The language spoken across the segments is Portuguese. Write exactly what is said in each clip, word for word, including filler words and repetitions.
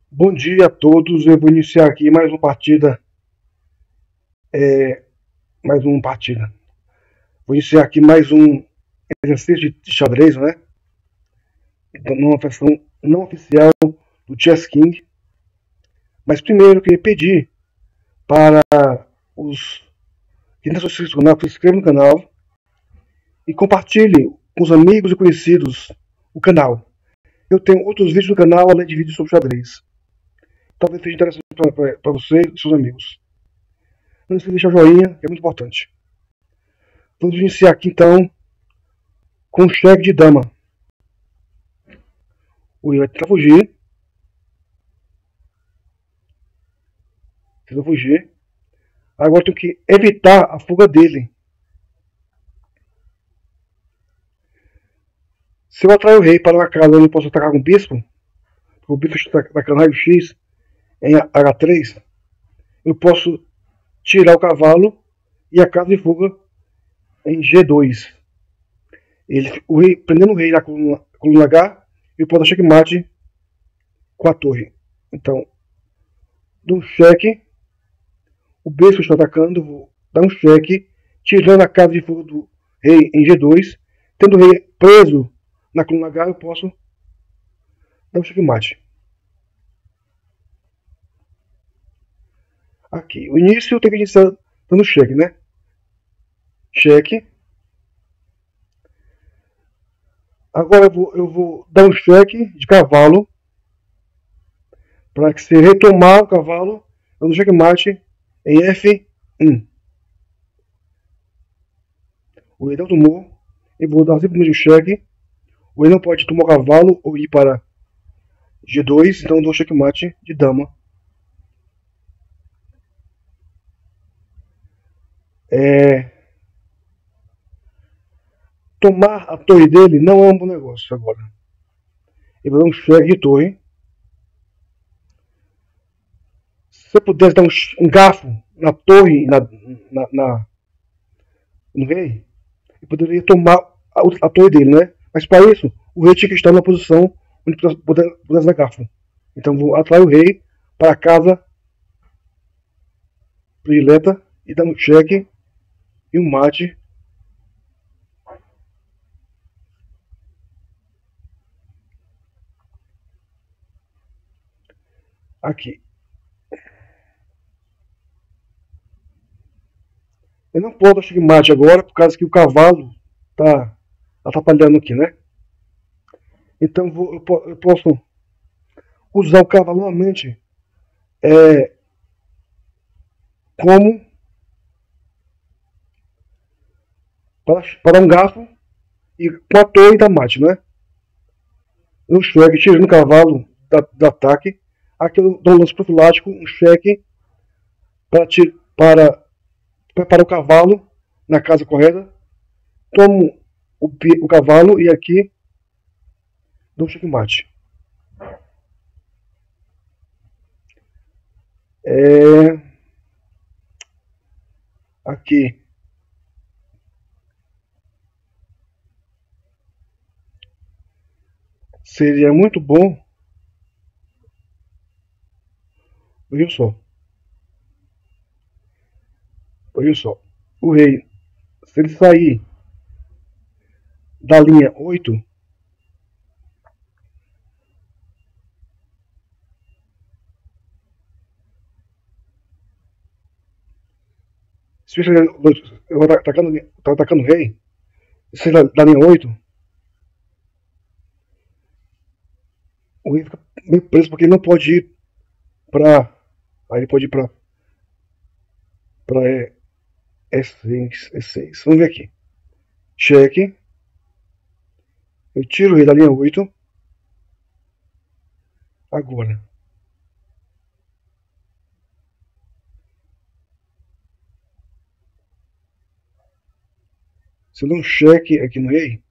Bom dia a todos. Eu vou iniciar aqui mais uma partida. É, mais uma partida. Vou iniciar aqui mais um exercício de xadrez, né? Então, numa versão não oficial do Chess King. Mas primeiro eu queria pedir para os que não são inscritos no canal, que se inscrevam no canal e compartilhem com os amigos e conhecidos o canal. Eu tenho outros vídeos no canal além de vídeos sobre xadrez. Talvez seja interessante para você e seus amigos. Não esqueça de deixar o joinha, que é muito importante. Vamos iniciar aqui então com o cheque de dama. O Rei vai tentar fugir. Precisa fugir. Agora tem que evitar a fuga dele. Se eu atrair o rei para uma casa onde eu posso atacar com o bispo, o bispo está atacando raio X em H três, eu posso tirar o cavalo e a casa de fuga em G dois. Ele, o rei, prendendo o rei na coluna, coluna H, eu posso dar checkmate com a torre. Então, dou um cheque. O bispo está atacando, vou dar um cheque, tirando a casa de fuga do rei em G dois. Tendo o rei preso na coluna H, eu posso dar um checkmate. Aqui, o início tem que iniciar dando cheque, né? Cheque. Agora eu vou, eu vou dar um cheque de cavalo. Para que se retomar o cavalo, eu dou checkmate em F um. O rei não tomou. Eu vou dar simplesmente um cheque. O rei não pode tomar o cavalo ou ir para G dois, então eu dou checkmate de dama. É... Tomar a torre dele não é um bom negócio agora. Eu vou dar um cheque de torre. Se eu pudesse dar um, um garfo na torre, na, na, na, no rei, eu poderia tomar a, a torre dele, né? Mas para isso, o rei tinha que estar numa posição onde pudesse, pudesse dar garfo. Então vou atrair o rei para a casa predileta e dar um cheque e um mate. Aqui. Eu não posso dar checkmate agora por causa que o cavalo está atrapalhando aqui, né? Então vou, eu, eu posso usar o cavalo novamente é, como para, para um garfo e com a torre da mate, né? Um cheque tirando o cavalo da, do ataque. Aqui eu dou um lance profilático, um cheque para, para preparar o cavalo na casa correta. Tomo o, o cavalo e aqui dou um checkmate. É... Aqui. Seria muito bom. Veja só. Veja só. O rei, se ele sair da linha oito, se você eu tá atacando, tá atacando o rei, se ele da linha oito, o rei fica meio preso porque ele não pode ir para. Aí ele pode ir para. Para é, E seis, E seis. Vamos ver aqui. Cheque. Eu tiro o rei da linha oito. Agora. Se eu dou um cheque aqui no rei.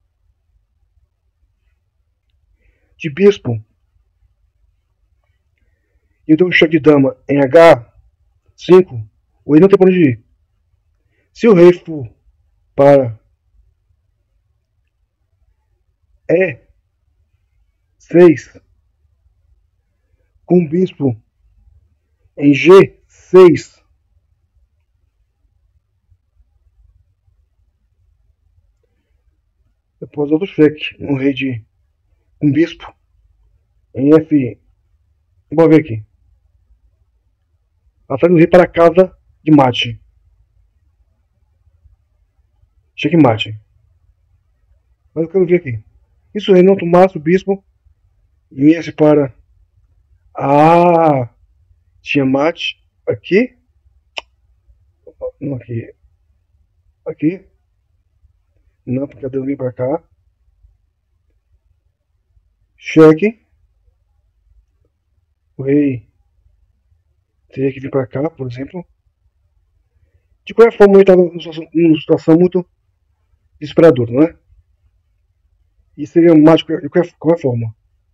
De bispo. E eu dou um cheque de dama em H cinco. O rei não tem para onde ir. Se o rei for para E seis, com o bispo em G seis. Depois outro cheque no rei de um bispo em F. Vamos ver aqui. Atrai o rei para a casa de mate. Cheque mate. Mas eu quero ver aqui. Isso aí não tomasse o bispo e viesse para. Ah! Tinha mate aqui. Não aqui. Aqui. Não, porque eu vir para cá. Cheque. O rei teria que vir para cá, por exemplo. De qualquer forma, ele estava numa situação muito desesperadora, não é? E seria um mate de qualquer, qualquer forma.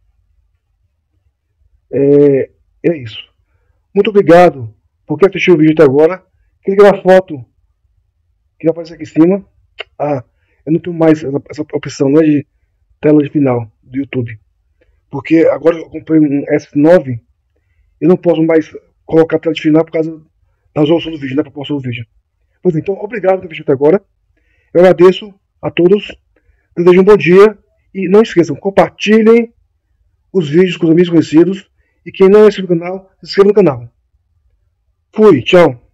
É, é isso. Muito obrigado por quem assistiu o vídeo até agora. Clique na foto que vai aparecer aqui em cima. Ah, eu não tenho mais essa, essa opção, né, de tela de final do YouTube. Porque agora eu comprei um S nove. Eu não posso mais colocar a tela de final por causa da resolução do vídeo, né, para postar o vídeo. Pois então, obrigado por ter assistido até agora. Eu agradeço a todos. Desejo um bom dia. E não esqueçam, compartilhem os vídeos com os amigos conhecidos. E quem não é inscrito no canal, se inscreva no canal. Fui, tchau.